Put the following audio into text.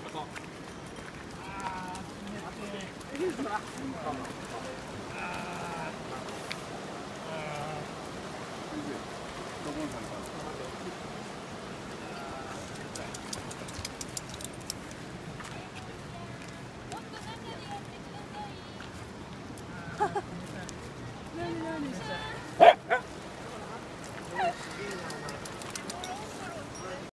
そう。あー、冷てー。何して